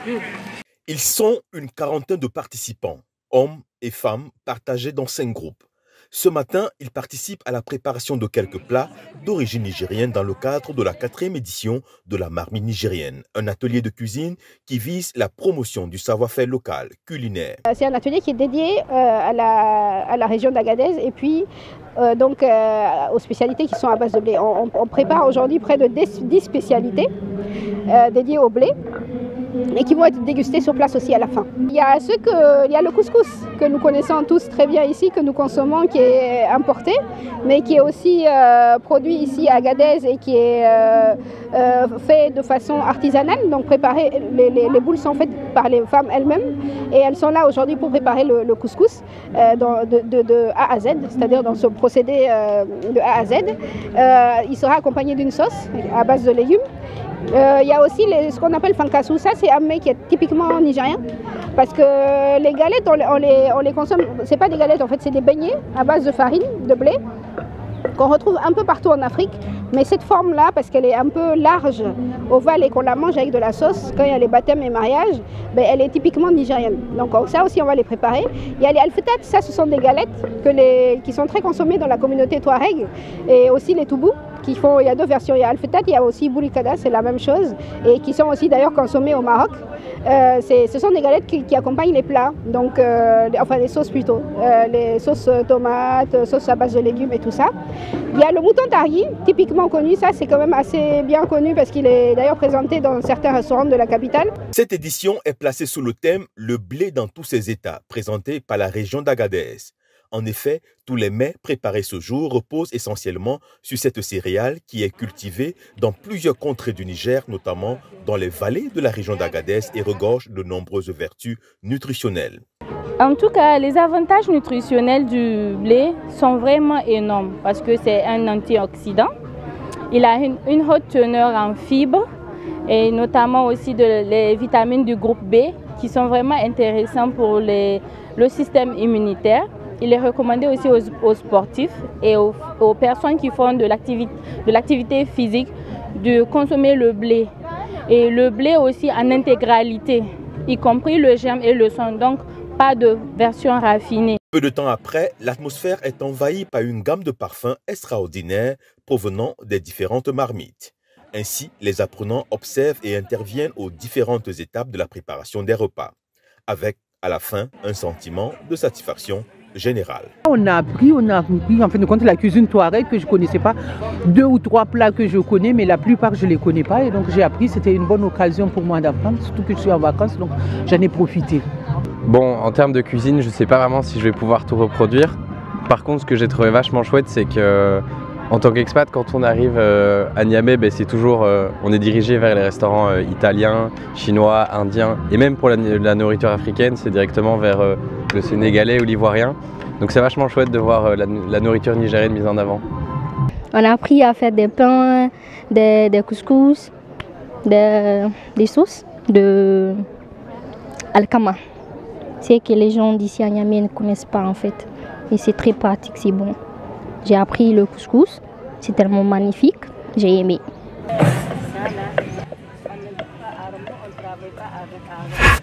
Ils sont une quarantaine de participants, hommes et femmes partagés dans 5 groupes. Ce matin, ils participent à la préparation de quelques plats d'origine nigérienne dans le cadre de la 4e édition de la marmite nigérienne, un atelier de cuisine qui vise la promotion du savoir-faire local, culinaire. C'est un atelier qui est dédié à la région d'Agadez et puis aux spécialités qui sont à base de blé. On prépare aujourd'hui près de 10 spécialités dédiées au blé et qui vont être dégustées sur place aussi à la fin. Il y a le couscous que nous connaissons tous très bien ici, que nous consommons, qui est importé, mais qui est aussi produit ici à Agadez et qui est fait de façon artisanale. Donc préparé, les boules sont faites par les femmes elles-mêmes et elles sont là aujourd'hui pour préparer le couscous de A à Z, c'est-à-dire dans ce procédé de A à Z. Il sera accompagné d'une sauce à base de légumes. Il y a aussi ce qu'on appelle fankasu. Ça, c'est un mets qui est typiquement nigérien parce que les galettes, on les consomme. C'est pas des galettes, en fait, c'est des beignets à base de farine, de blé, qu'on retrouve un peu partout en Afrique. Mais cette forme-là, parce qu'elle est un peu large, ovale et qu'on la mange avec de la sauce, quand il y a les baptêmes et mariages, ben, elle est typiquement nigérienne. Donc ça aussi, on va les préparer. Il y a les alfetat, ça, ce sont des galettes qui sont très consommées dans la communauté touareg, et aussi les toubous. Il y a 2 versions, il y a alfetat, il y a aussi boulikada, c'est la même chose, et qui sont aussi d'ailleurs consommées au Maroc. Ce sont des galettes qui accompagnent les plats, donc, enfin les sauces plutôt, les sauces tomates, sauces à base de légumes et tout ça. Il y a le mouton tari, typiquement connu, ça c'est quand même assez bien connu parce qu'il est d'ailleurs présenté dans certains restaurants de la capitale. Cette édition est placée sous le thème « Le blé dans tous ses états », présenté par la région d'Agadez. En effet, tous les mets préparés ce jour reposent essentiellement sur cette céréale qui est cultivée dans plusieurs contrées du Niger, notamment dans les vallées de la région d'Agadez et regorge de nombreuses vertus nutritionnelles. En tout cas, les avantages nutritionnels du blé sont vraiment énormes parce que c'est un antioxydant. Il a une haute teneur en fibres et notamment aussi les vitamines du groupe B qui sont vraiment intéressants pour le système immunitaire. Il est recommandé aussi aux sportifs et aux personnes qui font de l'activité physique de consommer le blé. Et le blé aussi en intégralité, y compris le germe et le son, donc pas de version raffinée. Peu de temps après, l'atmosphère est envahie par une gamme de parfums extraordinaires provenant des différentes marmites. Ainsi, les apprenants observent et interviennent aux différentes étapes de la préparation des repas, avec à la fin un sentiment de satisfaction générale. On a appris en fin de compte la cuisine touareg que je ne connaissais pas. 2 ou 3 plats que je connais, mais la plupart je ne les connais pas. Et donc j'ai appris, c'était une bonne occasion pour moi d'apprendre, surtout que je suis en vacances, donc j'en ai profité. Bon, en termes de cuisine, je ne sais pas vraiment si je vais pouvoir tout reproduire. Par contre, ce que j'ai trouvé vachement chouette, c'est que en tant qu'expat, quand on arrive à Niamey, c'est toujours, on est dirigé vers les restaurants italiens, chinois, indiens, et même pour la nourriture africaine, c'est directement vers le sénégalais ou l'ivoirien. Donc c'est vachement chouette de voir la nourriture nigérienne mise en avant. On a appris à faire des pains, des couscous, des sauces de alkama. C'est que les gens d'ici à Niamey ne connaissent pas en fait. Et c'est très pratique, c'est bon. J'ai appris le couscous, c'est tellement magnifique, j'ai aimé.